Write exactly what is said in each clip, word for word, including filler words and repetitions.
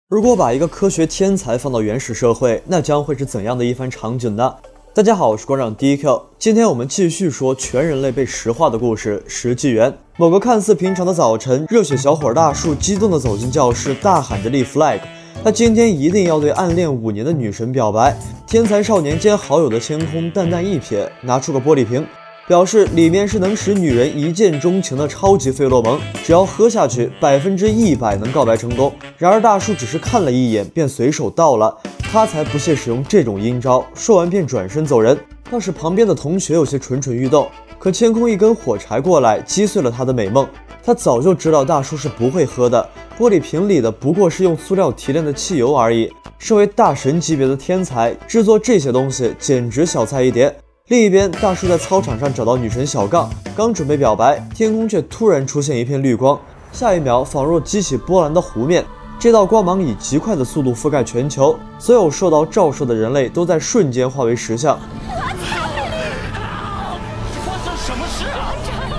如果把一个科学天才放到原始社会，那将会是怎样的一番场景呢？大家好，我是馆长 D Q， 今天我们继续说全人类被石化的故事——石纪元。某个看似平常的早晨，热血小伙大树激动地走进教室，大喊着立 flag， 他今天一定要对暗恋五年的女神表白。天才少年兼好友的千空淡淡一瞥，拿出个玻璃瓶，表示里面是能使女人一见钟情的超级费洛蒙，只要喝下去，百分之一百能告白成功。然而大树只是看了一眼，便随手倒了，他才不屑使用这种阴招。说完便转身走人，倒是旁边的同学有些蠢蠢欲动。可千空一根火柴过来，击碎了他的美梦。他早就知道大树是不会喝的，玻璃瓶里的不过是用塑料提炼的汽油而已。身为大神级别的天才，制作这些东西简直小菜一碟。另一边，大树在操场上找到女神小杠，刚准备表白，天空却突然出现一片绿光，下一秒仿若激起波澜的湖面。这道光芒以极快的速度覆盖全球，所有受到照射的人类都在瞬间化为石像。 发生什么事啊？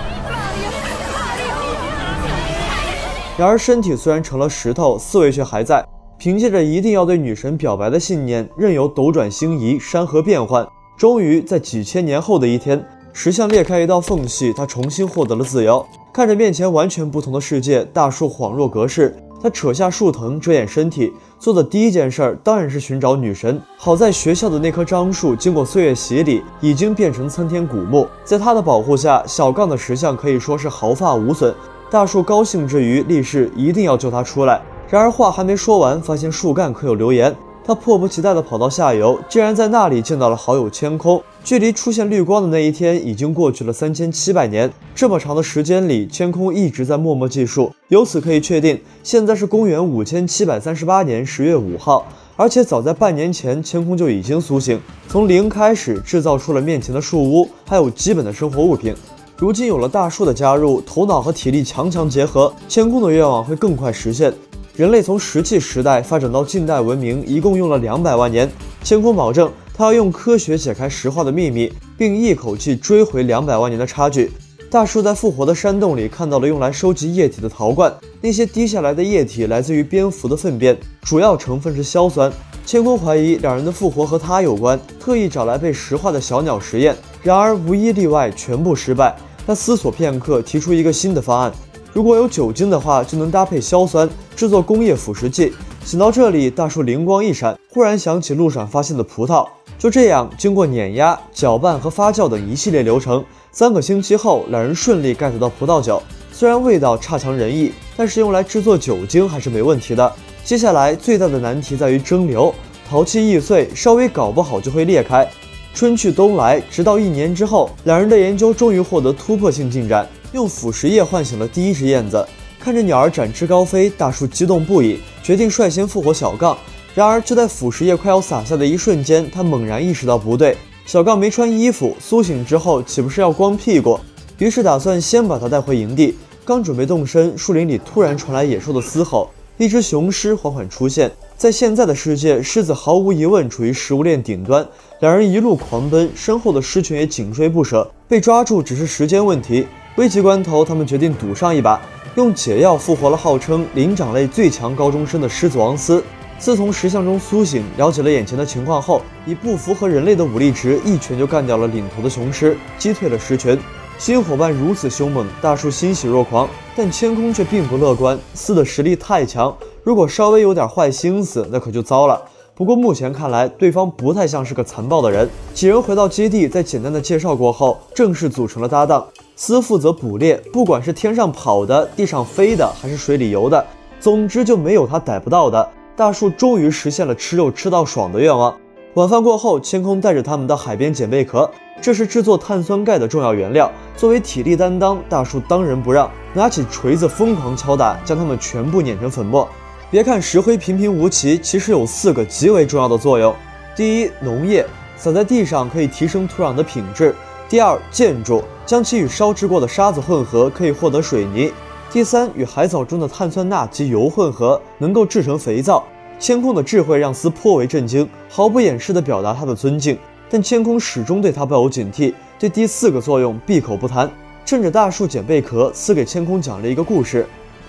然而身体虽然成了石头，思维却还在。凭借着一定要对女神表白的信念，任由斗转星移，山河变幻。终于在几千年后的一天，石像裂开一道缝隙，他重新获得了自由。看着面前完全不同的世界，大树恍若隔世。他扯下树藤遮掩身体，做的第一件事当然是寻找女神。好在学校的那棵樟树经过岁月洗礼，已经变成参天古木，在他的保护下，小杠的石像可以说是毫发无损。大树高兴之余，立誓一定要救他出来。然而话还没说完，发现树干刻有留言。他迫不及待地跑到下游，竟然在那里见到了好友千空。距离出现绿光的那一天已经过去了三千七百年，这么长的时间里，千空一直在默默计数。由此可以确定，现在是公元五千七百三十八年十月五号，而且早在半年前，千空就已经苏醒，从零开始制造出了面前的树屋，还有基本的生活物品。如今有了大树的加入，头脑和体力强强结合，千空的愿望会更快实现。人类从石器时代发展到近代文明，一共用了两百万年。千空保证，他要用科学解开石化的秘密，并一口气追回两百万年的差距。大树在复活的山洞里看到了用来收集液体的陶罐，那些滴下来的液体来自于蝙蝠的粪便，主要成分是硝酸。千空怀疑两人的复活和他有关，特意找来被石化的小鸟实验，然而无一例外全部失败。他思索片刻，提出一个新的方案。如果有酒精的话，就能搭配硝酸制作工业腐蚀剂。想到这里，大树灵光一闪，忽然想起路上发现的葡萄。就这样，经过碾压、搅拌和发酵等一系列流程，三个星期后，两人顺利 get 到葡萄酒。虽然味道差强人意，但是用来制作酒精还是没问题的。接下来最大的难题在于蒸馏，陶器易碎，稍微搞不好就会裂开。春去冬来，直到一年之后，两人的研究终于获得突破性进展。用腐蚀液唤醒了第一只燕子，看着鸟儿展翅高飞，大树激动不已，决定率先复活小杠。然而就在腐蚀液快要洒下的一瞬间，他猛然意识到不对，小杠没穿衣服，苏醒之后岂不是要光屁股？于是打算先把它带回营地。刚准备动身，树林里突然传来野兽的嘶吼，一只雄狮缓缓出现。在现在的世界，狮子毫无疑问处于食物链顶端，两人一路狂奔，身后的狮群也紧追不舍，被抓住只是时间问题。危急关头，他们决定赌上一把，用解药复活了号称灵长类最强高中生的狮子王斯。自从石像中苏醒，了解了眼前的情况后，以不符合人类的武力值，一拳就干掉了领头的雄狮，击退了狮群。新伙伴如此凶猛，大树欣喜若狂，但千空却并不乐观。斯的实力太强，如果稍微有点坏心思，那可就糟了。不过目前看来，对方不太像是个残暴的人。几人回到基地，在简单的介绍过后，正式组成了搭档。斯负责捕猎，不管是天上跑的、地上飞的，还是水里游的，总之就没有他逮不到的。大树终于实现了吃肉吃到爽的愿望。晚饭过后，千空带着他们到海边捡贝壳，这是制作碳酸钙的重要原料。作为体力担当，大树当仁不让，拿起锤子疯狂敲打，将它们全部碾成粉末。别看石灰平平无奇，其实有四个极为重要的作用。第一，农业，撒在地上可以提升土壤的品质。第二，建筑，将其与烧制过的沙子混合，可以获得水泥。第三，与海藻中的碳酸钠及油混合，能够制成肥皂。千空的智慧让斯颇为震惊，毫不掩饰地表达他的尊敬，但千空始终对他抱有警惕，对第四个作用闭口不谈。趁着大树捡贝壳，斯给千空讲了一个故事。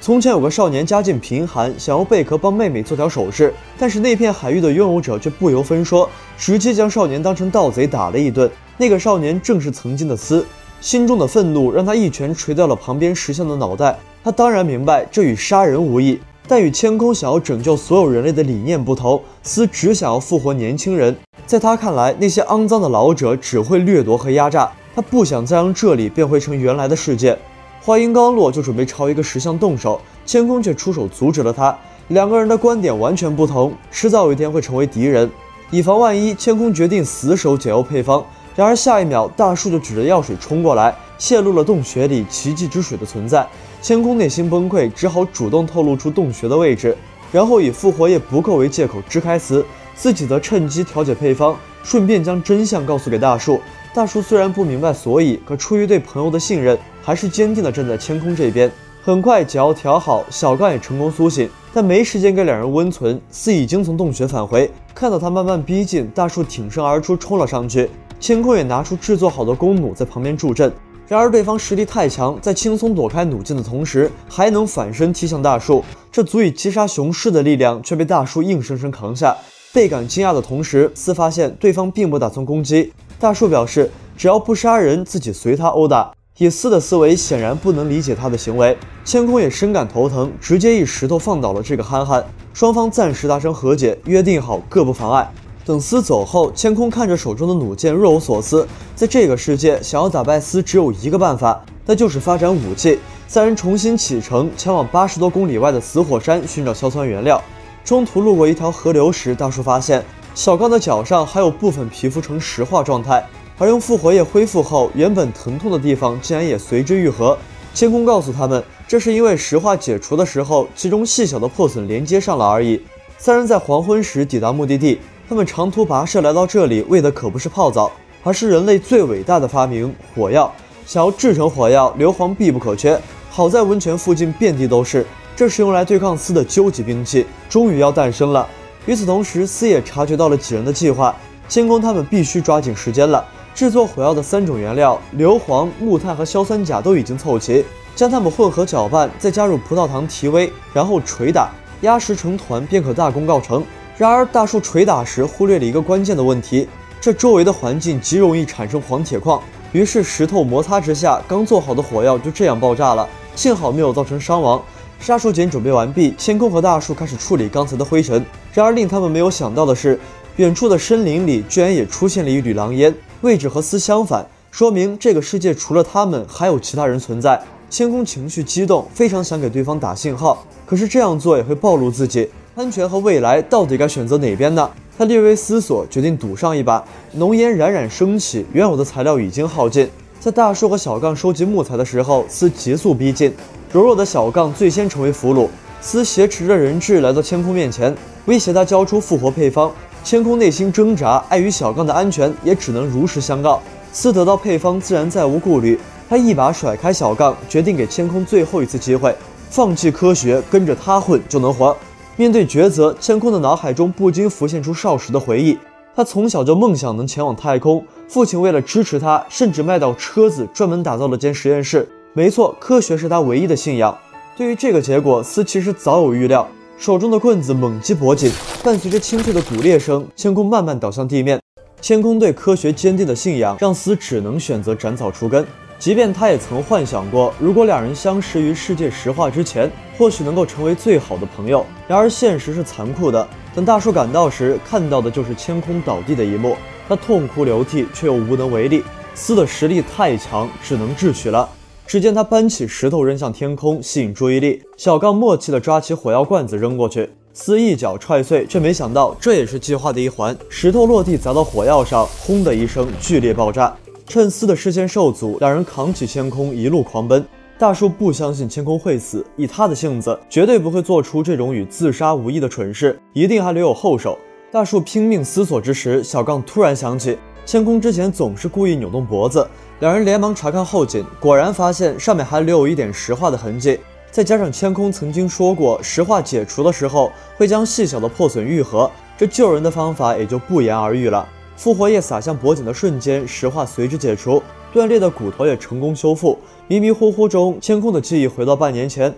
从前有个少年家境贫寒，想用贝壳帮妹妹做条首饰，但是那片海域的拥有者却不由分说，直接将少年当成盗贼打了一顿。那个少年正是曾经的斯，心中的愤怒让他一拳捶掉了旁边石像的脑袋。他当然明白这与杀人无异，但与千空想要拯救所有人类的理念不同，斯只想要复活年轻人。在他看来，那些肮脏的老者只会掠夺和压榨，他不想再让这里变回成原来的世界。话音刚落，就准备朝一个石像动手，千空却出手阻止了他。两个人的观点完全不同，迟早有一天会成为敌人。以防万一，千空决定死守解药配方。然而下一秒，大树就指着药水冲过来，泄露了洞穴里奇迹之水的存在。千空内心崩溃，只好主动透露出洞穴的位置，然后以复活液不够为借口支开死，自己则趁机调解配方，顺便将真相告诉给大树。大树虽然不明白所以，可出于对朋友的信任，还是坚定地站在千空这边。很快解药调好，小刚也成功苏醒，但没时间给两人温存。四已经从洞穴返回，看到他慢慢逼近，大树挺身而出冲了上去。千空也拿出制作好的弓弩在旁边助阵，然而对方实力太强，在轻松躲开弩箭的同时，还能反身踢向大树，这足以击杀雄狮的力量却被大树硬生生扛下。倍感惊讶的同时，斯发现对方并不打算攻击。大树表示，只要不杀人，自己随他殴打。以斯的思维显然不能理解他的行为，千空也深感头疼，直接一石头放倒了这个憨憨。双方暂时达成和解，约定好各不妨碍。等斯走后，千空看着手中的弩箭，若有所思。在这个世界，想要打败斯只有一个办法，那就是发展武器。三人重新启程，前往八十多公里外的死火山寻找硝酸原料。中途路过一条河流时，大树发现小刚的脚上还有部分皮肤呈石化状态，而用复活液恢复后，原本疼痛的地方竟然也随之愈合。千空告诉他们，这是因为石化解除的时候，其中细小的破损连接上了而已。三人在黄昏时抵达目的地，他们长途跋涉来到这里，为的可不是泡澡，而是人类最伟大的发明——火药。想要制成火药，硫磺必不可缺。好在温泉附近遍地都是，这是用来对抗斯的究极兵器，终于要诞生了。与此同时，斯也察觉到了几人的计划，千空他们必须抓紧时间了。制作火药的三种原料硫磺、木炭和硝酸钾都已经凑齐，将它们混合搅拌，再加入葡萄糖提微，然后捶打压实成团，便可大功告成。然而大树捶打时忽略了一个关键的问题，这周围的环境极容易产生黄铁矿，于是石头摩擦之下，刚做好的火药就这样爆炸了，幸好没有造成伤亡。杀手锏准备完毕，千空和大树开始处理刚才的灰尘。然而令他们没有想到的是，远处的森林里居然也出现了一缕狼烟，位置和斯相反，说明这个世界除了他们还有其他人存在。千空情绪激动，非常想给对方打信号，可是这样做也会暴露自己，安全和未来到底该选择哪边呢？他略微思索，决定赌上一把。浓烟冉冉升起，原有的材料已经耗尽。在大树和小杠收集木材的时候，斯急速逼近，柔弱的小杠最先成为俘虏。斯挟持着人质来到千空面前，威胁他交出复活配方。千空内心挣扎，碍于小杠的安全，也只能如实相告。斯得到配方，自然再无顾虑，他一把甩开小杠，决定给千空最后一次机会，放弃科学，跟着他混就能活。面对抉择，千空的脑海中不禁浮现出少时的回忆。他从小就梦想能前往太空，父亲为了支持他，甚至卖掉车子，专门打造了间实验室。没错，科学是他唯一的信仰。对于这个结果，斯其实早有预料。手中的棍子猛击脖颈，伴随着清脆的骨裂声，千空慢慢倒向地面。千空对科学坚定的信仰，让斯只能选择斩草除根。即便他也曾幻想过，如果两人相识于世界石化之前，或许能够成为最好的朋友。然而现实是残酷的，等大树赶到时，看到的就是千空倒地的一幕。他痛哭流涕，却又无能为力。斯的实力太强，只能智取了。只见他搬起石头扔向天空，吸引注意力。小杠默契地抓起火药罐子扔过去，斯一脚踹碎，却没想到这也是计划的一环。石头落地砸到火药上，轰的一声剧烈爆炸。趁斯的视线受阻，两人扛起千空一路狂奔。大树不相信千空会死，以他的性子，绝对不会做出这种与自杀无异的蠢事，一定还留有后手。大树拼命思索之时，小杠突然想起，千空之前总是故意扭动脖子。两人连忙查看后颈，果然发现上面还留有一点石化的痕迹。再加上千空曾经说过，石化解除的时候会将细小的破损愈合，这救人的方法也就不言而喻了。复活液洒向脖颈的瞬间，石化随之解除，断裂的骨头也成功修复。迷迷糊糊中，千空的记忆回到半年前，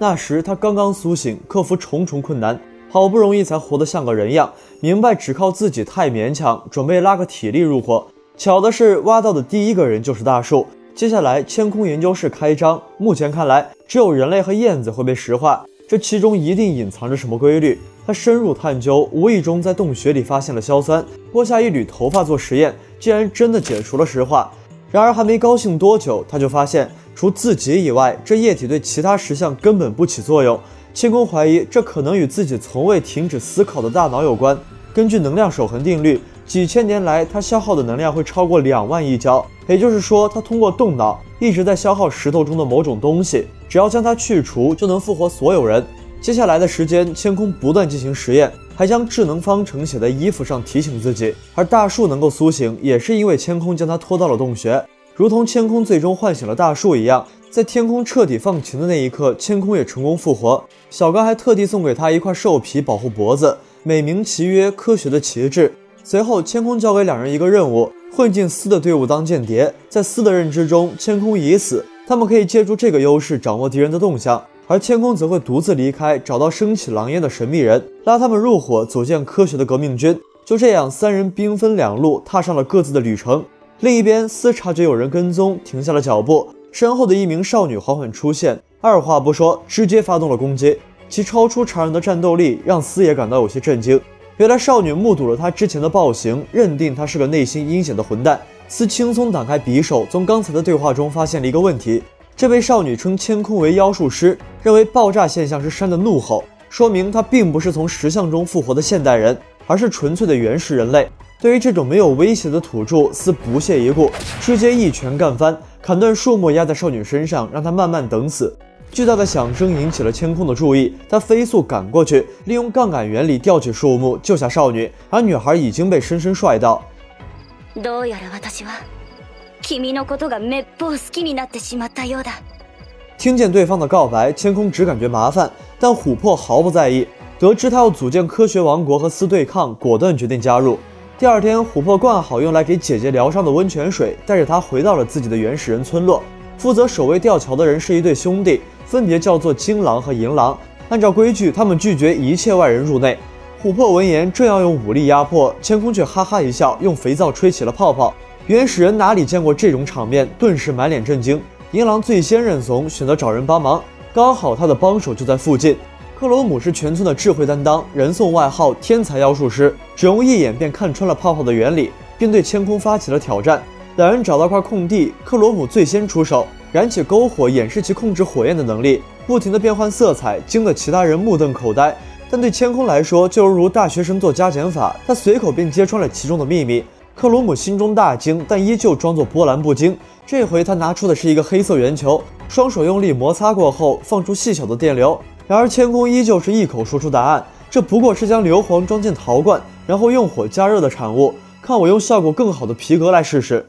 那时他刚刚苏醒，克服重重困难，好不容易才活得像个人样，明白只靠自己太勉强，准备拉个体力入伙。巧的是，挖到的第一个人就是大树。接下来，千空研究室开张。目前看来，只有人类和燕子会被石化，这其中一定隐藏着什么规律。他深入探究，无意中在洞穴里发现了硝酸，剥下一缕头发做实验，竟然真的解除了石化。然而还没高兴多久，他就发现，除自己以外，这液体对其他石像根本不起作用。千空怀疑，这可能与自己从未停止思考的大脑有关。根据能量守恒定律，几千年来他消耗的能量会超过两万亿焦，也就是说，他通过动脑一直在消耗石头中的某种东西，只要将它去除，就能复活所有人。接下来的时间，千空不断进行实验，还将智能方程写在衣服上提醒自己。而大树能够苏醒，也是因为千空将他拖到了洞穴，如同千空最终唤醒了大树一样。在天空彻底放晴的那一刻，千空也成功复活。小刚还特地送给他一块兽皮保护脖子，美名其曰科学的旗帜。随后，千空交给两人一个任务，混进司的队伍当间谍。在司的认知中，千空已死，他们可以借助这个优势掌握敌人的动向。而千空则会独自离开，找到升起狼烟的神秘人，拉他们入伙，组建科学的革命军。就这样，三人兵分两路，踏上了各自的旅程。另一边，司察觉有人跟踪，停下了脚步。身后的一名少女缓缓出现，二话不说，直接发动了攻击。其超出常人的战斗力让司也感到有些震惊。原来少女目睹了他之前的暴行，认定他是个内心阴险的混蛋。司轻松挡开匕首，从刚才的对话中发现了一个问题。这位少女称千空为妖术师，认为爆炸现象是山的怒吼，说明她并不是从石像中复活的现代人，而是纯粹的原始人类。对于这种没有威胁的土著，司不屑一顾，直接一拳干翻，砍断树木压在少女身上，让她慢慢等死。巨大的响声引起了千空的注意，他飞速赶过去，利用杠杆原理吊起树木，救下少女，而女孩已经被深深帅到。 どうやら私は君のことがめっぽう好きになってしまったようだ。 听见对方的告白，千空只感觉麻烦，但琥珀毫不在意。得知他要组建科学王国和司对抗，果断决定加入。第二天，琥珀灌好用来给姐姐疗伤的温泉水，带着她回到了自己的原始人村落。负责守卫吊桥的人是一对兄弟，分别叫做金狼和银狼。按照规矩，他们拒绝一切外人入内。琥珀闻言正要用武力压迫，千空却哈哈一笑，用肥皂吹起了泡泡。原始人哪里见过这种场面，顿时满脸震惊。银狼最先认怂，选择找人帮忙，刚好他的帮手就在附近。克罗姆是全村的智慧担当，人送外号天才妖术师，只用一眼便看穿了泡泡的原理，并对千空发起了挑战。两人找到块空地，克罗姆最先出手，燃起篝火掩饰其控制火焰的能力，不停地变换色彩，惊得其他人目瞪口呆。但对千空来说，就犹如大学生做加减法，他随口便揭穿了其中的秘密。克罗姆心中大惊，但依旧装作波澜不惊。这回他拿出的是一个黑色圆球，双手用力摩擦过后，放出细小的电流。然而千空依旧是一口说出答案，这不过是将硫磺装进陶罐，然后用火加热的产物。看我用效果更好的皮革来试试。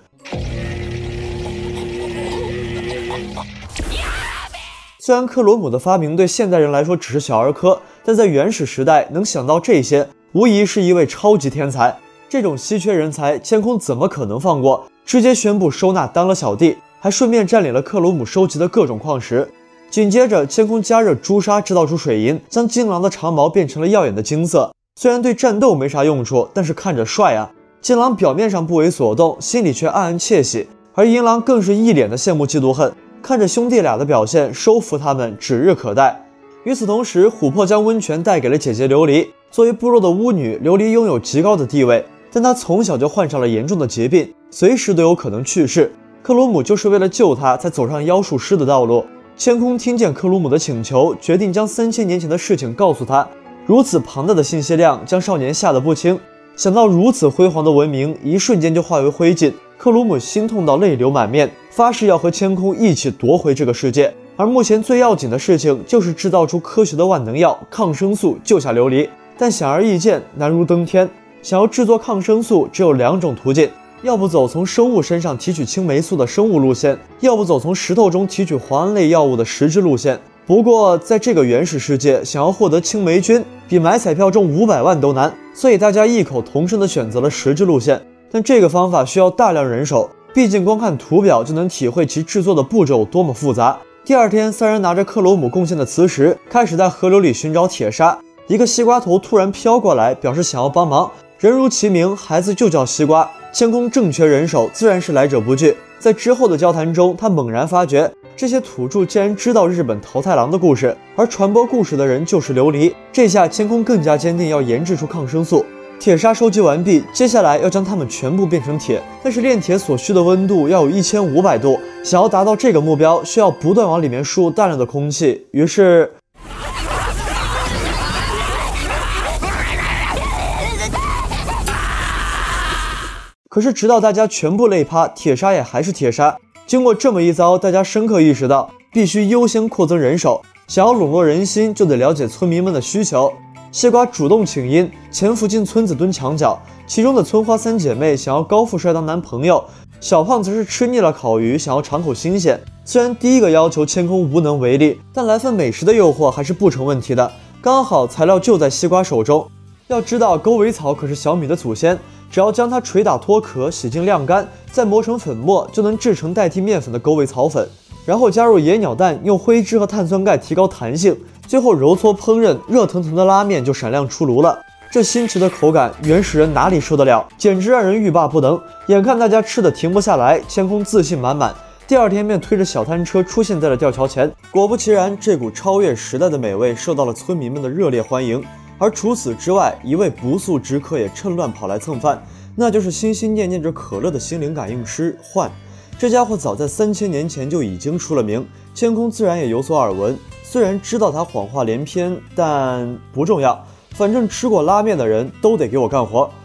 虽然克罗姆的发明对现代人来说只是小儿科，但在原始时代能想到这些，无疑是一位超级天才。这种稀缺人才，千空怎么可能放过？直接宣布收纳当了小弟，还顺便占领了克罗姆收集的各种矿石。紧接着，千空加热朱砂制造出水银，将金狼的长毛变成了耀眼的金色。虽然对战斗没啥用处，但是看着帅啊！金狼表面上不为所动，心里却暗暗窃喜，而银狼更是一脸的羡慕嫉妒恨。看着兄弟俩的表现，收服他们指日可待。与此同时，琥珀将温泉带给了姐姐琉璃。作为部落的巫女，琉璃拥有极高的地位，但她从小就患上了严重的疾病，随时都有可能去世。克鲁姆就是为了救她，才走上妖术师的道路。千空听见克鲁姆的请求，决定将三千年前的事情告诉他。如此庞大的信息量，将少年吓得不轻。想到如此辉煌的文明，一瞬间就化为灰烬。克鲁姆心痛到泪流满面，发誓要和千空一起夺回这个世界。而目前最要紧的事情就是制造出科学的万能药抗生素，救下琉璃。但显而易见，难如登天。想要制作抗生素，只有两种途径：要不走从生物身上提取青霉素的生物路线，要不走从石头中提取磺胺类药物的实质路线。不过，在这个原始世界，想要获得青霉菌，比买彩票中五百万都难，所以大家异口同声地选择了实质路线。但这个方法需要大量人手，毕竟光看图表就能体会其制作的步骤多么复杂。 第二天，三人拿着克罗姆贡献的磁石，开始在河流里寻找铁砂。一个西瓜头突然飘过来，表示想要帮忙。人如其名，孩子就叫西瓜。千空正缺人手，自然是来者不拒。在之后的交谈中，他猛然发觉，这些土著竟然知道日本桃太郎的故事，而传播故事的人就是琉璃。这下千空更加坚定要研制出抗生素。铁砂收集完毕，接下来要将它们全部变成铁。但是炼铁所需的温度要有一千五百度，想要达到这个目标，需要不断往里面输入大量的空气。于是，可是直到大家全部累趴，铁砂也还是铁砂。经过这么一遭，大家深刻意识到，必须优先扩增人手。想要笼络人心，就得了解村民们的需求。西瓜主动请缨，潜伏进村子蹲墙角。其中的村花三姐妹想要高富帅当男朋友，小胖则是吃腻了烤鱼，想要尝口新鲜。虽然第一个要求千空无能为力，但来份美食的诱惑还是不成问题的。刚好材料就在西瓜手中。要知道，狗尾草可是小米的祖先，只要将它捶打脱壳，洗净晾干，再磨成粉末，就能制成代替面粉的狗尾草粉。然后加入野鸟蛋，用灰汁和碳酸钙提高弹性，最后揉搓烹饪，热腾腾的拉面就闪亮出炉了。这新奇的口感，原始人哪里受得了？简直让人欲罢不能。眼看大家吃的停不下来，千空自信满满。第二天便推着小摊车出现在了吊桥前。果不其然，这股超越时代的美味受到了村民们的热烈欢迎。而除此之外，一位不速之客也趁乱跑来蹭饭，那就是心心念念着可乐的心灵感应师幻。这家伙早在三千年前就已经出了名，千空自然也有所耳闻。虽然知道他谎话连篇，但不重要，反正吃过拉面的人都得给我干活。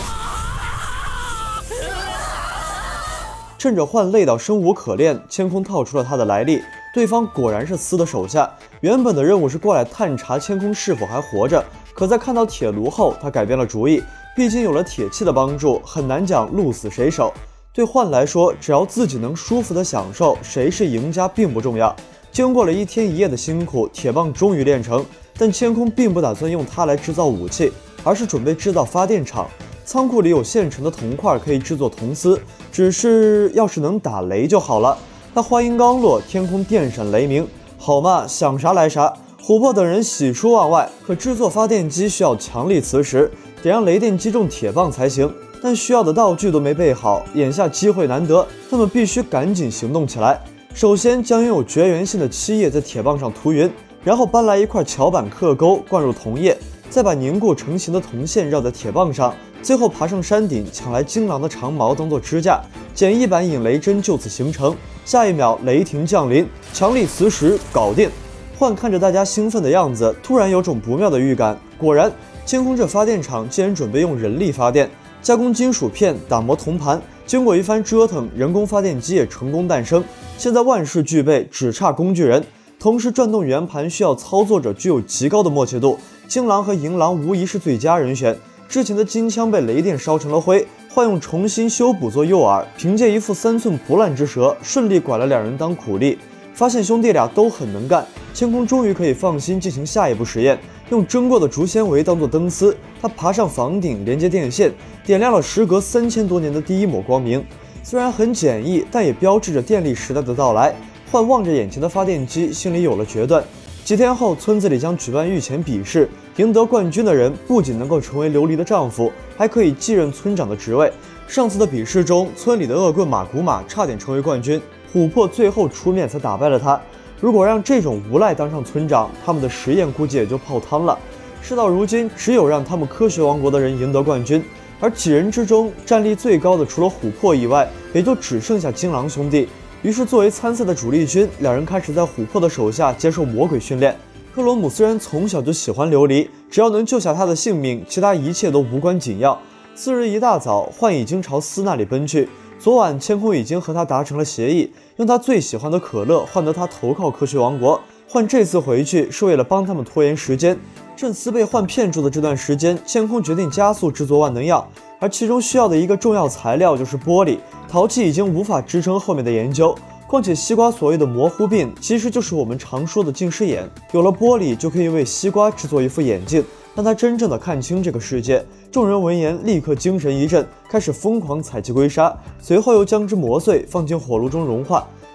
趁着幻累到生无可恋，千空套出了他的来历。对方果然是司的手下，原本的任务是过来探查千空是否还活着，可在看到铁炉后，他改变了主意。毕竟有了铁器的帮助，很难讲鹿死谁手。对幻来说，只要自己能舒服的享受，谁是赢家并不重要。经过了一天一夜的辛苦，铁棒终于炼成，但千空并不打算用它来制造武器，而是准备制造发电厂。仓库里有现成的铜块可以制作铜丝，只是要是能打雷就好了。他话音刚落，天空电闪雷鸣，好嘛，想啥来啥。琥珀等人喜出望外，可制作发电机需要强力磁石，得让雷电击中铁棒才行。但需要的道具都没备好，眼下机会难得，他们必须赶紧行动起来。首先将拥有绝缘性的漆液在铁棒上涂匀，然后搬来一块桥板刻钩，灌入铜液，再把凝固成型的铜线绕在铁棒上，最后爬上山顶，抢来精狼的长毛当做支架，简易版引雷针就此形成。下一秒，雷霆降临，强力磁石搞定。幻看着大家兴奋的样子，突然有种不妙的预感。果然，千空这发电厂竟然准备用人力发电，加工金属片，打磨铜盘。经过一番折腾，人工发电机也成功诞生。现在万事俱备，只差工具人。同时转动圆盘需要操作者具有极高的默契度，金狼和银狼无疑是最佳人选。之前的金枪被雷电烧成了灰，幻用重新修补做诱饵，凭借一副三寸不烂之舌，顺利拐了两人当苦力。发现兄弟俩都很能干，千空终于可以放心进行下一步实验。用蒸过的竹纤维当做灯丝，他爬上房顶连接电线，点亮了时隔三千多年的第一抹光明。虽然很简易，但也标志着电力时代的到来。幻望着眼前的发电机，心里有了决断。几天后，村子里将举办御前比试，赢得冠军的人不仅能够成为琉璃的丈夫，还可以继任村长的职位。上次的比试中，村里的恶棍马古马差点成为冠军，琥珀最后出面才打败了他。如果让这种无赖当上村长，他们的实验估计也就泡汤了。事到如今，只有让他们科学王国的人赢得冠军，而几人之中战力最高的除了琥珀以外，也就只剩下金狼兄弟。于是作为参赛的主力军，两人开始在琥珀的手下接受魔鬼训练。克罗姆虽然从小就喜欢琉璃，只要能救下他的性命，其他一切都无关紧要。次日一大早，幻已经朝斯那里奔去。昨晚千空已经和他达成了协议，用他最喜欢的可乐换得他投靠科学王国。幻这次回去是为了帮他们拖延时间。趁斯被幻骗住的这段时间，千空决定加速制作万能药，而其中需要的一个重要材料就是玻璃。陶器已经无法支撑后面的研究，况且西瓜所谓的模糊病其实就是我们常说的近视眼。有了玻璃，就可以为西瓜制作一副眼镜，让他真正的看清这个世界。众人闻言立刻精神一振，开始疯狂采集硅砂，随后又将之磨碎，放进火炉中融化。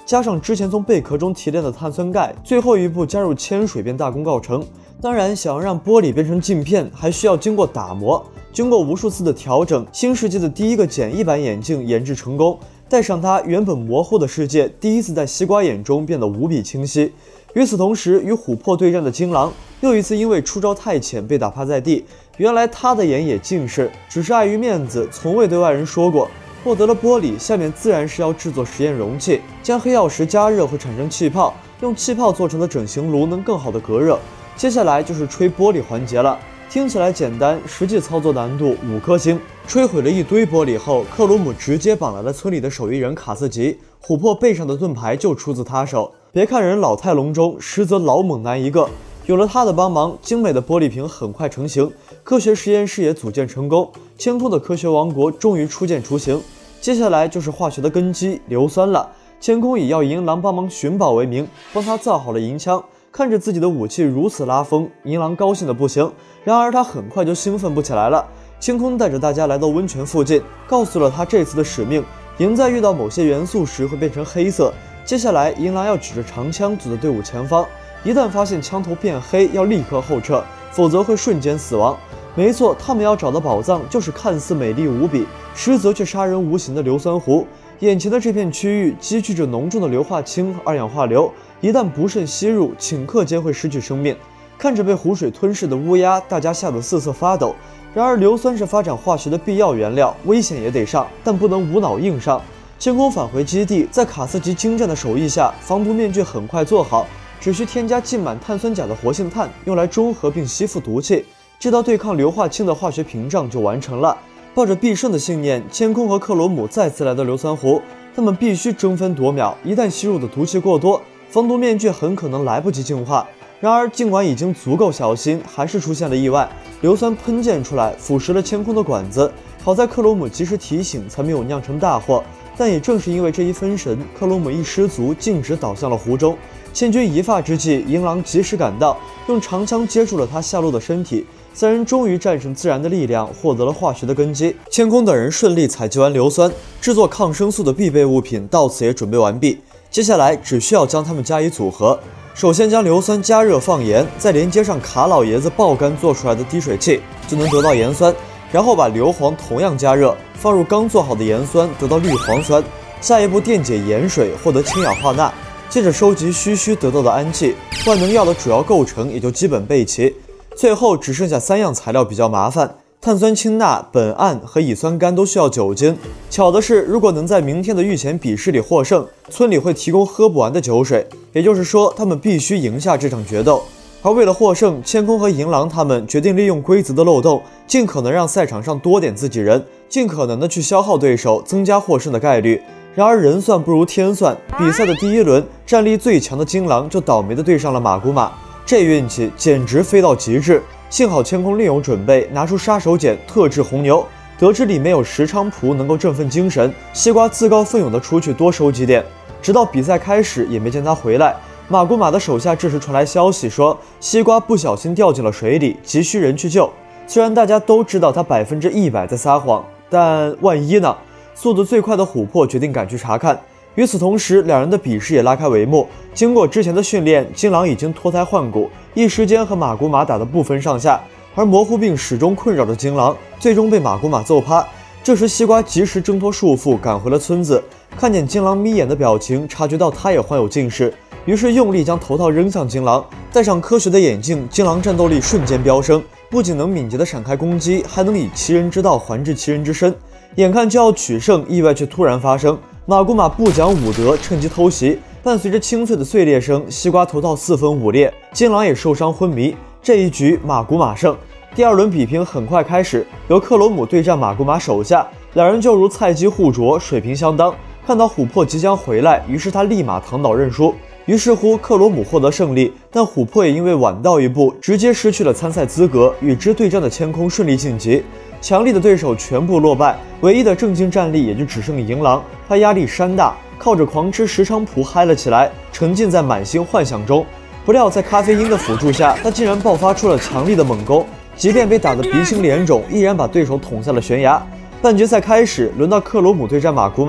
加上之前从贝壳中提炼的碳酸钙，最后一步加入铅水便大功告成。当然，想要让玻璃变成镜片，还需要经过打磨。经过无数次的调整，新世界的第一个简易版眼镜研制成功，戴上它，原本模糊的世界第一次在西瓜眼中变得无比清晰。与此同时，与琥珀对战的金狼又一次因为出招太浅被打趴在地。原来他的眼也近视，只是碍于面子，从未对外人说过。获得了玻璃，下面自然是要制作实验容器，将黑曜石加热会产生气泡，用气泡做成的整形炉能更好的隔热。接下来就是吹玻璃环节了。听起来简单，实际操作难度五颗星。吹毁了一堆玻璃后，克鲁姆直接绑来了村里的手艺人卡斯吉，琥珀背上的盾牌就出自他手。别看人老态龙钟，实则老猛男一个。有了他的帮忙，精美的玻璃瓶很快成型，科学实验室也组建成功，天空的科学王国终于初见雏形。接下来就是化学的根基硫酸了。天空以要银狼帮忙寻宝为名，帮他造好了银枪。看着自己的武器如此拉风，银狼高兴的不行。然而他很快就兴奋不起来了。天空带着大家来到温泉附近，告诉了他这次的使命：银在遇到某些元素时会变成黑色。接下来，银狼要举着长枪走在队伍前方，一旦发现枪头变黑，要立刻后撤，否则会瞬间死亡。没错，他们要找的宝藏就是看似美丽无比，实则却杀人无形的硫酸湖。眼前的这片区域积聚着浓重的硫化氢和二氧化硫，一旦不慎吸入，顷刻间会失去生命。看着被湖水吞噬的乌鸦，大家吓得瑟瑟发抖。然而，硫酸是发展化学的必要原料，危险也得上，但不能无脑硬上。天空返回基地，在卡斯吉精湛的手艺下，防毒面具很快做好，只需添加浸满碳酸钾的活性炭，用来中和并吸附毒气，这道对抗硫化氢的化学屏障就完成了。抱着必胜的信念，千空和克罗姆再次来到硫酸湖，他们必须争分夺秒，一旦吸入的毒气过多，防毒面具很可能来不及净化。然而，尽管已经足够小心，还是出现了意外，硫酸喷溅出来，腐蚀了千空的管子。好在克罗姆及时提醒，才没有酿成大祸。但也正是因为这一分神，克罗姆一失足，径直倒向了湖中。千钧一发之际，银狼及时赶到，用长枪接住了他下落的身体。三人终于战胜自然的力量，获得了化学的根基。天空等人顺利采集完硫酸，制作抗生素的必备物品到此也准备完毕。接下来只需要将它们加以组合。首先将硫酸加热放盐，再连接上卡老爷子爆干做出来的滴水器，就能得到盐酸。然后把硫磺同样加热，放入刚做好的盐酸，得到氯磺酸。下一步电解盐水，获得氢氧化钠。接着收集须须得到的氨气，万能药的主要构成也就基本备齐。最后只剩下三样材料比较麻烦，碳酸氢钠、苯胺和乙酸苷都需要酒精。巧的是，如果能在明天的御前比试里获胜，村里会提供喝不完的酒水，也就是说，他们必须赢下这场决斗。而为了获胜，千空和银狼他们决定利用规则的漏洞，尽可能让赛场上多点自己人，尽可能的去消耗对手，增加获胜的概率。然而人算不如天算，比赛的第一轮，战力最强的金狼就倒霉的对上了马古马。这运气简直飞到极致，幸好千空另有准备，拿出杀手锏特制红牛。得知里面有石菖蒲能够振奋精神，西瓜自告奋勇的出去多收几点，直到比赛开始也没见他回来。马古马的手下这时传来消息说，西瓜不小心掉进了水里，急需人去救。虽然大家都知道他百分之一百在撒谎，但万一呢？速度最快的琥珀决定赶去查看。与此同时，两人的比试也拉开帷幕。经过之前的训练，金狼已经脱胎换骨，一时间和马古马打得不分上下。而模糊病始终困扰着金狼，最终被马古马揍趴。这时，西瓜及时挣脱束缚，赶回了村子。看见金狼眯眼的表情，察觉到他也患有近视，于是用力将头套扔向金狼。戴上科学的眼镜，金狼战斗力瞬间飙升，不仅能敏捷地闪开攻击，还能以其人之道还治其人之身。眼看就要取胜，意外却突然发生。马古马不讲武德，趁机偷袭，伴随着清脆的碎裂声，西瓜头套四分五裂，金狼也受伤昏迷。这一局马古马胜。第二轮比拼很快开始，由克罗姆对战马古马手下，两人就如菜鸡互啄，水平相当。看到琥珀即将回来，于是他立马躺倒认输。于是乎，克罗姆获得胜利，但琥珀也因为晚到一步，直接失去了参赛资格。与之对战的千空顺利晋级。强力的对手全部落败，唯一的正经战力也就只剩银狼。他压力山大，靠着狂吃石菖蒲嗨了起来，沉浸在满心幻想中。不料在咖啡因的辅助下，他竟然爆发出了强力的猛攻，即便被打得鼻青脸肿，依然把对手捅下了悬崖。半决赛开始，轮到克罗姆对战马古马，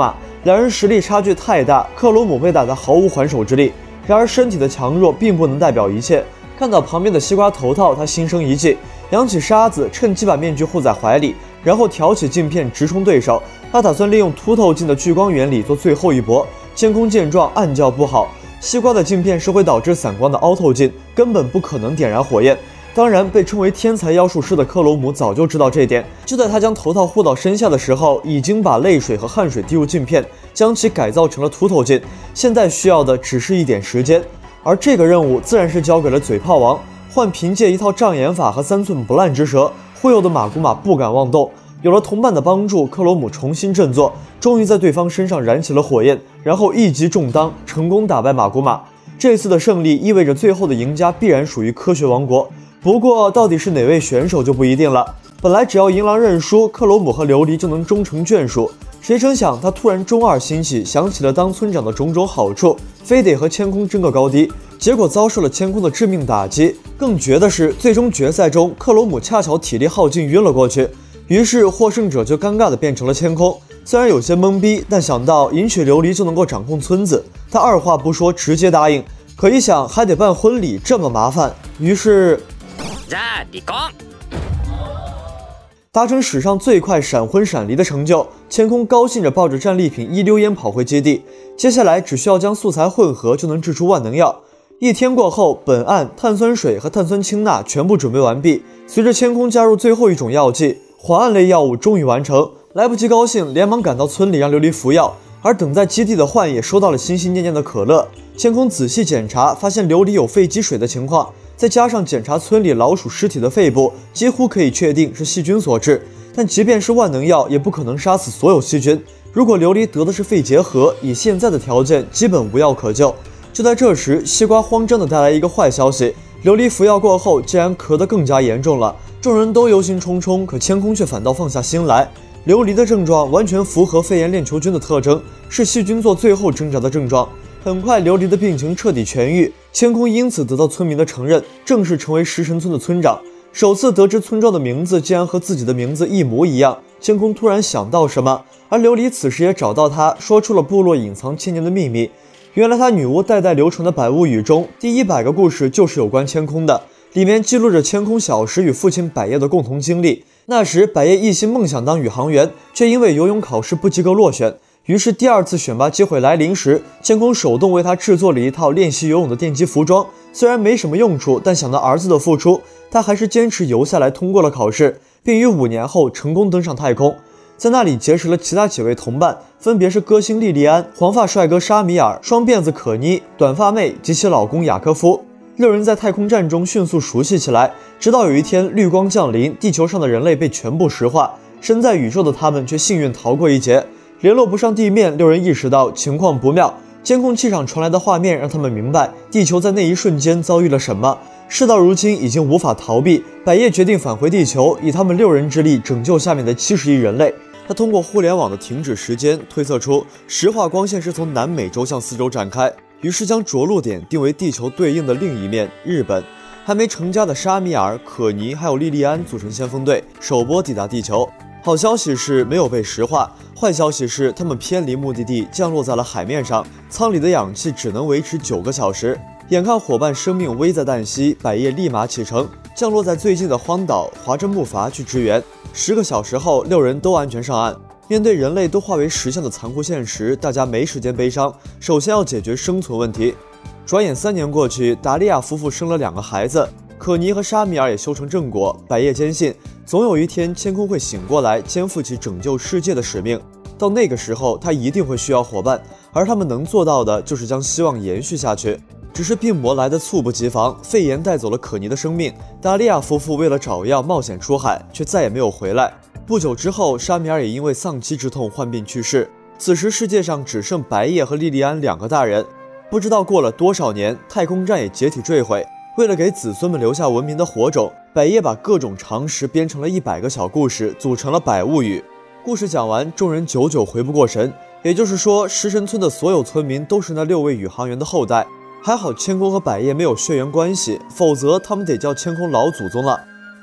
两人实力差距太大，克鲁姆被打得毫无还手之力。然而身体的强弱并不能代表一切。看到旁边的西瓜头头，他心生一计，扬起沙子，趁机把面具护在怀里，然后挑起镜片直冲对手。他打算利用凸透镜的聚光原理做最后一搏。千空见状暗叫不好，西瓜的镜片是会导致散光的凹透镜，根本不可能点燃火焰。当然，被称为天才妖术师的克罗姆早就知道这点，就在他将头套护到身下的时候，已经把泪水和汗水滴入镜片，将其改造成了凸透镜。现在需要的只是一点时间，而这个任务自然是交给了嘴炮王。换凭借一套障眼法和三寸不烂之舌，忽悠的马古马不敢妄动。有了同伴的帮助，克罗姆重新振作，终于在对方身上燃起了火焰，然后一击中当，成功打败马古马。这次的胜利意味着最后的赢家必然属于科学王国。不过，到底是哪位选手就不一定了。本来只要银狼认输，克罗姆和琉璃就能终成眷属。谁成想他突然中二兴起，想起了当村长的种种好处，非得和千空争个高低，结果遭受了千空的致命打击。更绝的是，最终决赛中，克罗姆恰巧体力耗尽晕了过去，于是获胜者就尴尬的变成了千空。虽然有些懵逼，但想到迎娶琉璃就能够掌控村子，他二话不说直接答应。可一想还得办婚礼，这么麻烦，于是じゃあ離婚。 达成史上最快闪婚闪离的成就，千空高兴着抱着战利品一溜烟跑回基地。接下来只需要将素材混合，就能制出万能药。一天过后，本案碳酸水和碳酸氢钠全部准备完毕。随着千空加入最后一种药剂，环胺类药物终于完成。来不及高兴，连忙赶到村里让琉璃服药。而等在基地的幻也收到了心心念念的可乐。千空仔细检查，发现琉璃有肺积水的情况。再加上检查村里老鼠尸体的肺部，几乎可以确定是细菌所致。但即便是万能药，也不可能杀死所有细菌。如果琉璃得的是肺结核，以现在的条件，基本无药可救。就在这时，西瓜慌张地带来一个坏消息：琉璃服药过后，竟然咳得更加严重了。众人都忧心忡忡，可千空却反倒放下心来。琉璃的症状完全符合肺炎链球菌的特征，是细菌做最后挣扎的症状。很快，琉璃的病情彻底痊愈，千空因此得到村民的承认，正式成为石神村的村长。首次得知村庄的名字竟然和自己的名字一模一样，千空突然想到什么，而琉璃此时也找到他，说出了部落隐藏千年的秘密。原来他女巫代代流传的百物语中，第一百个故事就是有关千空的，里面记录着千空小时与父亲百叶的共同经历。那时百叶一心梦想当宇航员，却因为游泳考试不及格落选。于是第二次选拔机会来临时，千空手动为他制作了一套练习游泳的电击服装。虽然没什么用处，但想到儿子的付出，他还是坚持游下来，通过了考试，并于五年后成功登上太空。在那里结识了其他几位同伴，分别是歌星莉莉安、黄发帅哥沙米尔、双辫子可妮、短发妹及其老公雅科夫。六人在太空战中迅速熟悉起来，直到有一天绿光降临，地球上的人类被全部石化，身在宇宙的他们却幸运逃过一劫。联络不上地面，六人意识到情况不妙。监控器上传来的画面让他们明白，地球在那一瞬间遭遇了什么。事到如今，已经无法逃避。百叶决定返回地球，以他们六人之力拯救下面的七十亿人类。他通过互联网的停止时间推测出，石化光线是从南美洲向四周展开，于是将着陆点定为地球对应的另一面日本。还没成家的沙米尔、可妮还有莉莉安组成先锋队，首波抵达地球。好消息是没有被石化，坏消息是他们偏离目的地，降落在了海面上，舱里的氧气只能维持九个小时。眼看伙伴生命危在旦夕，百叶立马启程，降落在最近的荒岛，划着木筏去支援。十个小时后，六人都安全上岸。面对人类都化为石像的残酷现实，大家没时间悲伤，首先要解决生存问题。转眼三年过去，达利亚夫妇生了两个孩子，可妮和沙米尔也修成正果。百叶坚信，总有一天千空会醒过来，肩负起拯救世界的使命。到那个时候，他一定会需要伙伴，而他们能做到的就是将希望延续下去。只是病魔来得猝不及防，肺炎带走了可妮的生命。达利亚夫妇为了找药冒险出海，却再也没有回来。不久之后，沙米尔也因为丧妻之痛患病去世。此时世界上只剩白叶和莉莉安两个大人。不知道过了多少年，太空站也解体坠毁。为了给子孙们留下文明的火种，百叶把各种常识编成了一百个小故事，组成了百物语。故事讲完，众人久久回不过神。也就是说，石神村的所有村民都是那六位宇航员的后代。还好千空和百叶没有血缘关系，否则他们得叫千空老祖宗了。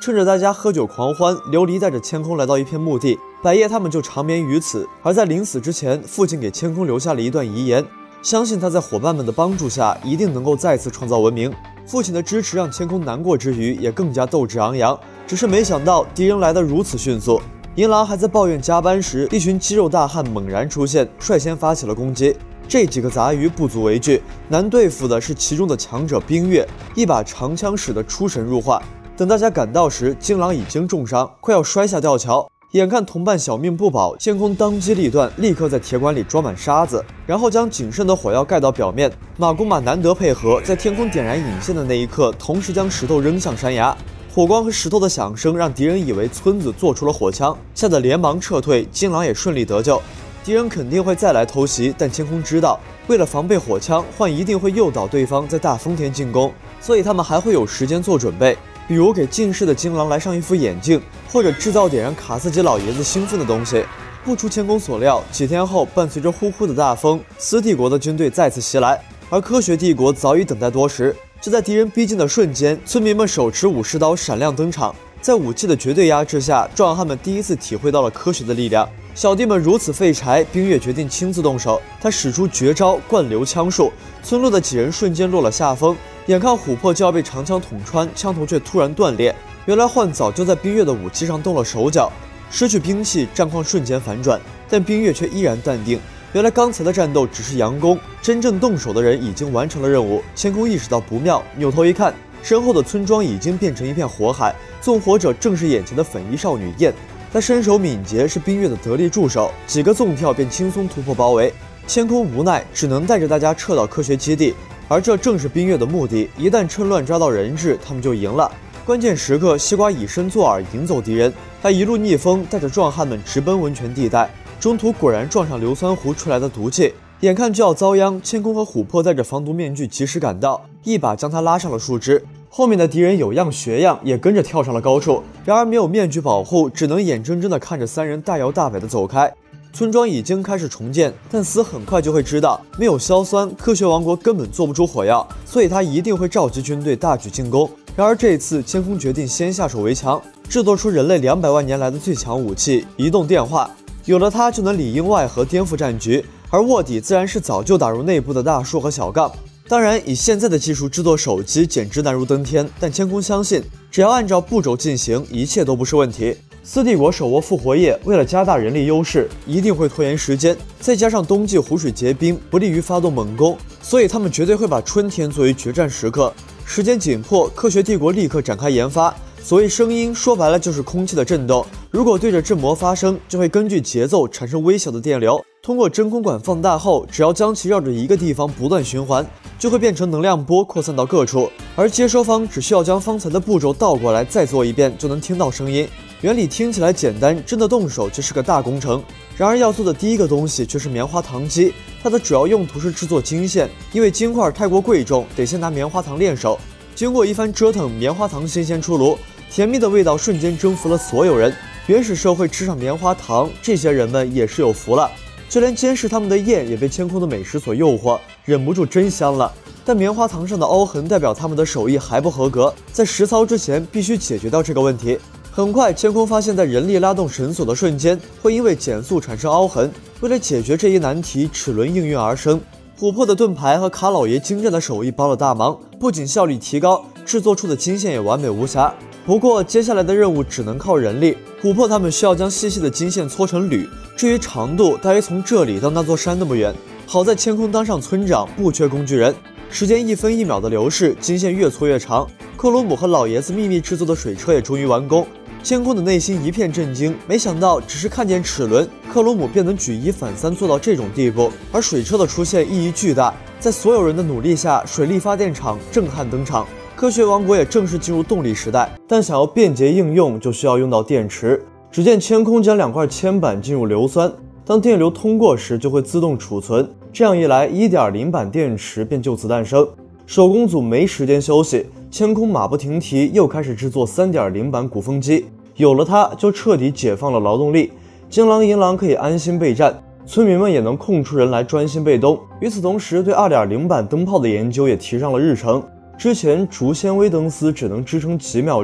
趁着大家喝酒狂欢，琉璃带着千空来到一片墓地，百叶他们就长眠于此。而在临死之前，父亲给千空留下了一段遗言，相信他在伙伴们的帮助下，一定能够再次创造文明。父亲的支持让千空难过之余，也更加斗志昂扬。只是没想到敌人来得如此迅速。银狼还在抱怨加班时，一群肌肉大汉猛然出现，率先发起了攻击。这几个杂鱼不足为惧，难对付的是其中的强者冰月，一把长枪使得出神入化。等大家赶到时，金狼已经重伤，快要摔下吊桥。眼看同伴小命不保，千空当机立断，立刻在铁管里装满沙子，然后将仅剩的火药盖到表面。马弓马难得配合，在天空点燃引线的那一刻，同时将石头扔向山崖。火光和石头的响声让敌人以为村子做出了火枪，吓得连忙撤退。金狼也顺利得救。敌人肯定会再来偷袭，但千空知道，为了防备火枪，幻一定会诱导对方在大风天进攻，所以他们还会有时间做准备，比如给近视的金狼来上一副眼镜，或者制造点让卡斯基老爷子兴奋的东西。不出千空所料，几天后，伴随着呼呼的大风，斯帝国的军队再次袭来，而科学帝国早已等待多时。就在敌人逼近的瞬间，村民们手持武士刀闪亮登场。在武器的绝对压制下，壮汉们第一次体会到了科学的力量。小弟们如此废柴，冰月决定亲自动手。他使出绝招灌流枪术，村落的几人瞬间落了下风。眼看琥珀就要被长枪捅穿，枪头却突然断裂。原来幻早就在冰月的武器上动了手脚，失去兵器，战况瞬间反转。但冰月却依然淡定。原来刚才的战斗只是佯攻，真正动手的人已经完成了任务。千空意识到不妙，扭头一看，身后的村庄已经变成一片火海，纵火者正是眼前的粉衣少女燕。她身手敏捷，是冰月的得力助手，几个纵跳便轻松突破包围。千空无奈，只能带着大家撤到科学基地，而这正是冰月的目的。一旦趁乱抓到人质，他们就赢了。关键时刻，西瓜以身作饵，引走敌人。他一路逆风，带着壮汉们直奔温泉地带。中途果然撞上硫酸湖出来的毒气，眼看就要遭殃，千空和琥珀戴着防毒面具及时赶到，一把将他拉上了树枝。后面的敌人有样学样，也跟着跳上了高处。然而没有面具保护，只能眼睁睁地看着三人大摇大摆地走开。村庄已经开始重建，但斯很快就会知道，没有硝酸，科学王国根本做不出火药，所以他一定会召集军队大举进攻。然而这次，千空决定先下手为强，制作出人类两百万年来的最强武器——移动电话。有了它，就能里应外合，颠覆战局。而卧底自然是早就打入内部的大树和小杠。当然，以现在的技术制作手机简直难如登天，但千空相信，只要按照步骤进行，一切都不是问题。斯帝国手握复活液，为了加大人力优势，一定会拖延时间。再加上冬季湖水结冰，不利于发动猛攻，所以他们绝对会把春天作为决战时刻。时间紧迫，科学帝国立刻展开研发。所谓声音，说白了就是空气的震动。如果对着振膜发声，就会根据节奏产生微小的电流。通过真空管放大后，只要将其绕着一个地方不断循环，就会变成能量波，扩散到各处。而接收方只需要将方才的步骤倒过来再做一遍，就能听到声音。原理听起来简单，真的动手却是个大工程。然而要做的第一个东西却是棉花糖机，它的主要用途是制作金线，因为金块太过贵重，得先拿棉花糖练手。经过一番折腾，棉花糖新鲜出炉，甜蜜的味道瞬间征服了所有人。原始社会吃上棉花糖，这些人们也是有福了。就连监视他们的燕也被千空的美食所诱惑，忍不住真香了。但棉花糖上的凹痕代表他们的手艺还不合格，在实操之前必须解决掉这个问题。很快，千空发现，在人力拉动绳索的瞬间，会因为减速产生凹痕。为了解决这一难题，齿轮应运而生。琥珀的盾牌和卡老爷精湛的手艺帮了大忙，不仅效率提高，制作出的金线也完美无瑕。不过，接下来的任务只能靠人力。琥珀他们需要将细细的金线搓成缕，至于长度，大约从这里到那座山那么远。好在千空当上村长，不缺工具人。时间一分一秒的流逝，金线越搓越长。克鲁姆和老爷子秘密制作的水车也终于完工。千空的内心一片震惊，没想到只是看见齿轮，克鲁姆便能举一反三做到这种地步。而水车的出现意义巨大，在所有人的努力下，水力发电厂震撼登场。科学王国也正式进入动力时代，但想要便捷应用，就需要用到电池。只见千空将两块铅板进入硫酸，当电流通过时，就会自动储存。这样一来 ，一点零 版电池便就此诞生。手工组没时间休息，千空马不停蹄，又开始制作 三点零 版鼓风机。有了它，就彻底解放了劳动力。金狼、银狼可以安心备战，村民们也能空出人来专心备冬。与此同时，对 二点零 版灯泡的研究也提上了日程。之前竹纤维灯丝只能支撑几秒钟，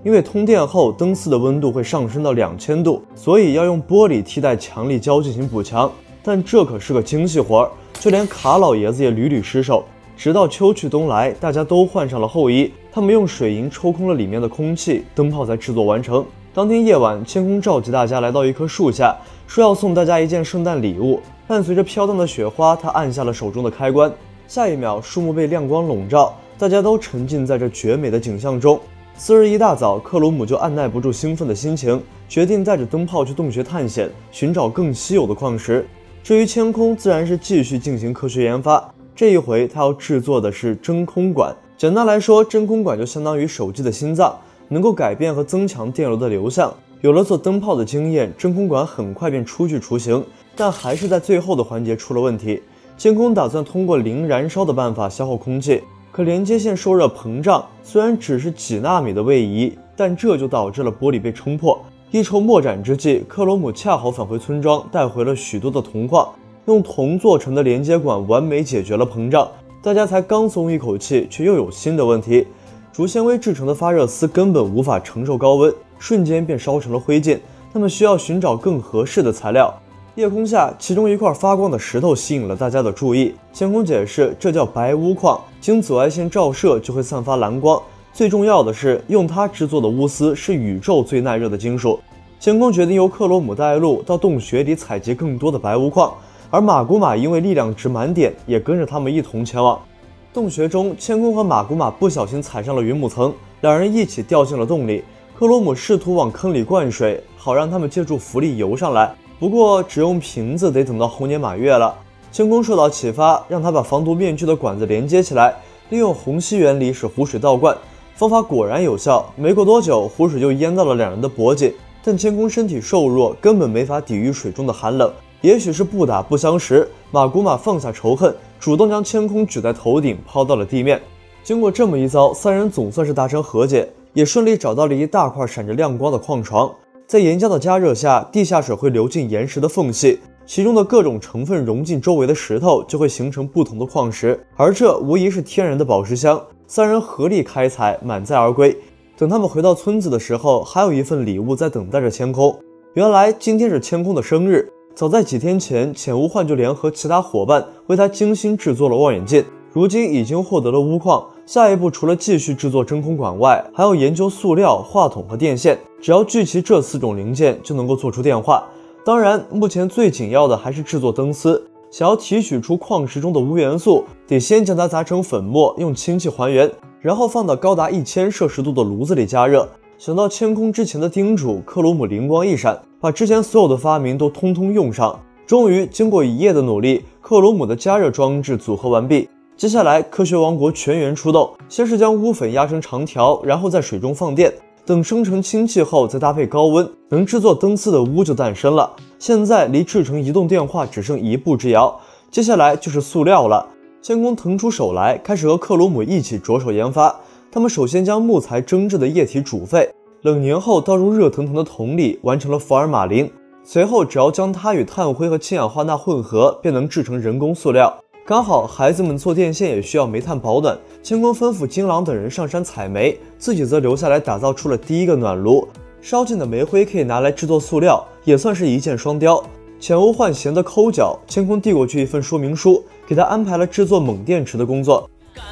因为通电后灯丝的温度会上升到两千度，所以要用玻璃替代强力胶进行补强。但这可是个精细活儿，就连卡老爷子也屡屡失手。直到秋去冬来，大家都换上了厚衣，他们用水银抽空了里面的空气，灯泡才制作完成。当天夜晚，千空召集大家来到一棵树下，说要送大家一件圣诞礼物。伴随着飘荡的雪花，他按下了手中的开关，下一秒，树木被亮光笼罩，大家都沉浸在这绝美的景象中。次日一大早，克鲁姆就按耐不住兴奋的心情，决定带着灯泡去洞穴探险，寻找更稀有的矿石。至于千空，自然是继续进行科学研发。这一回，他要制作的是真空管。简单来说，真空管就相当于手机的心脏，能够改变和增强电流的流向。有了做灯泡的经验，真空管很快便初具雏形，但还是在最后的环节出了问题。千空打算通过零燃烧的办法消耗空气，可连接线受热膨胀，虽然只是几纳米的位移，但这就导致了玻璃被撑破。一筹莫展之际，克罗姆恰好返回村庄，带回了许多的铜矿。用铜做成的连接管完美解决了膨胀，大家才刚松一口气，却又有新的问题。竹纤维制成的发热丝根本无法承受高温，瞬间便烧成了灰烬。他们需要寻找更合适的材料。夜空下，其中一块发光的石头吸引了大家的注意。千空解释，这叫白钨矿，经紫外线照射就会散发蓝光。最重要的是，用它制作的钨丝是宇宙最耐热的金属。千空决定由克罗姆带路到洞穴里采集更多的白钨矿。而马古马因为力量值满点，也跟着他们一同前往。洞穴中，千空和马古马不小心踩上了云母层，两人一起掉进了洞里。克罗姆试图往坑里灌水，好让他们借助浮力游上来。不过，只用瓶子得等到猴年马月了。千空受到启发，让他把防毒面具的管子连接起来，利用虹吸原理使湖水倒灌。方法果然有效，没过多久，湖水就淹到了两人的脖颈。但千空身体瘦弱，根本没法抵御水中的寒冷。也许是不打不相识，马古马放下仇恨，主动将千空举在头顶，抛到了地面。经过这么一遭，三人总算是达成和解，也顺利找到了一大块闪着亮光的矿床。在岩浆的加热下，地下水会流进岩石的缝隙，其中的各种成分融进周围的石头，就会形成不同的矿石，而这无疑是天然的宝石箱。三人合力开采，满载而归。等他们回到村子的时候，还有一份礼物在等待着千空。原来今天是千空的生日。早在几天前，浅无幻就联合其他伙伴为他精心制作了望远镜，如今已经获得了钨矿。下一步除了继续制作真空管外，还要研究塑料、话筒和电线。只要聚齐这四种零件，就能够做出电话。当然，目前最紧要的还是制作灯丝。想要提取出矿石中的钨元素，得先将它砸成粉末，用氢气还原，然后放到高达一千摄氏度的炉子里加热。想到千空之前的叮嘱，克鲁姆灵光一闪，把之前所有的发明都通通用上。终于，经过一夜的努力，克鲁姆的加热装置组合完毕。接下来，科学王国全员出动，先是将钨粉压成长条，然后在水中放电，等生成氢气后，再搭配高温，能制作灯丝的钨就诞生了。现在离制成移动电话只剩一步之遥，接下来就是塑料了。千空腾出手来，开始和克鲁姆一起着手研发。他们首先将木材蒸制的液体煮沸，冷凝后倒入热腾腾的桶里，完成了福尔马林。随后只要将它与碳灰和氢氧化钠混合，便能制成人工塑料。刚好孩子们做电线也需要煤炭保暖，千空吩咐金狼等人上山采煤，自己则留下来打造出了第一个暖炉。烧尽的煤灰可以拿来制作塑料，也算是一箭双雕。浅无幻闲得抠脚，千空递过去一份说明书，给他安排了制作锰电池的工作。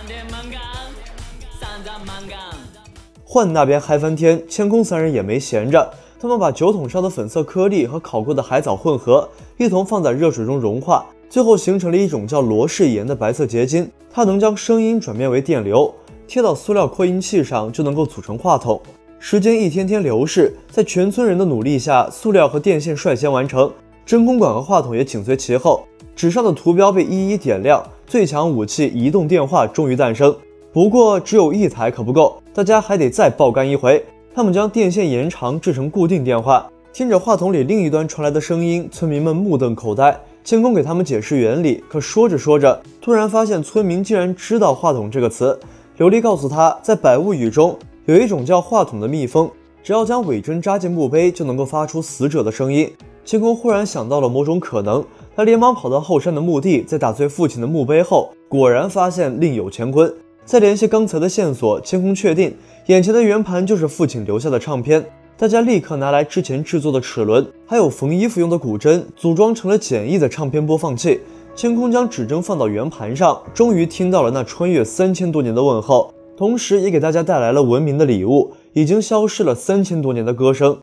幻那边嗨翻天，千空三人也没闲着，他们把酒桶上的粉色颗粒和烤过的海藻混合，一同放在热水中融化，最后形成了一种叫罗氏盐的白色结晶，它能将声音转变为电流，贴到塑料扩音器上就能够组成话筒。时间一天天流逝，在全村人的努力下，塑料和电线率先完成，真空管和话筒也紧随其后，纸上的图标被一一点亮，最强武器移动电话终于诞生。不过只有一台可不够，大家还得再爆肝一回。他们将电线延长制成固定电话，听着话筒里另一端传来的声音，村民们目瞪口呆。千空给他们解释原理，可说着说着，突然发现村民竟然知道话筒这个词。琉璃告诉他，在百物语中有一种叫话筒的蜜蜂，只要将尾针扎进墓碑，就能够发出死者的声音。千空忽然想到了某种可能，他连忙跑到后山的墓地，在打碎父亲的墓碑后，果然发现另有乾坤。 再联系刚才的线索，监控确定眼前的圆盘就是父亲留下的唱片。大家立刻拿来之前制作的齿轮，还有缝衣服用的骨针，组装成了简易的唱片播放器。监控将指针放到圆盘上，终于听到了那穿越三千多年的问候，同时也给大家带来了文明的礼物，已经消失了三千多年的歌声。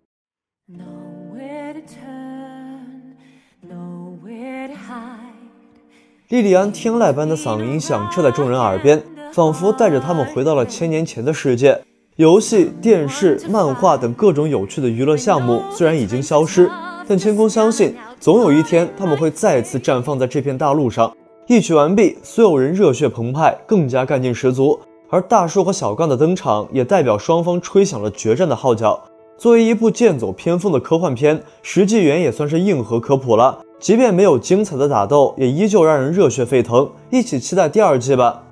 莉莉安天籁般的嗓音响彻在众人耳边，仿佛带着他们回到了千年前的世界。游戏、电视、漫画等各种有趣的娱乐项目虽然已经消失，但千空相信，总有一天他们会再次绽放在这片大陆上。一曲完毕，所有人热血澎湃，更加干劲十足。而大树和小刚的登场，也代表双方吹响了决战的号角。作为一部剑走偏锋的科幻片，石纪元也算是硬核科普了。即便没有精彩的打斗，也依旧让人热血沸腾。一起期待第二季吧。